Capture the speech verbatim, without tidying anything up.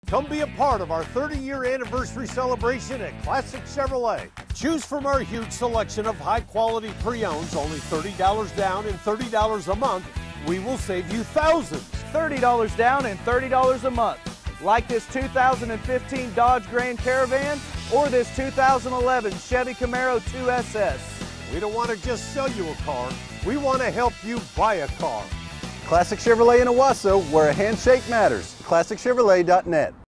Come be a part of our thirty year anniversary celebration at Classic Chevrolet. Choose from our huge selection of high quality pre-owns, only thirty dollars down and thirty dollars a month. We will save you thousands. thirty dollars down and thirty dollars a month. Like this two thousand fifteen Dodge Grand Caravan or this two thousand eleven Chevy Camaro two S S. We don't want to just sell you a car. We want to help you buy a car. Classic Chevrolet in Owasso, where a handshake matters. classic chevrolet dot net.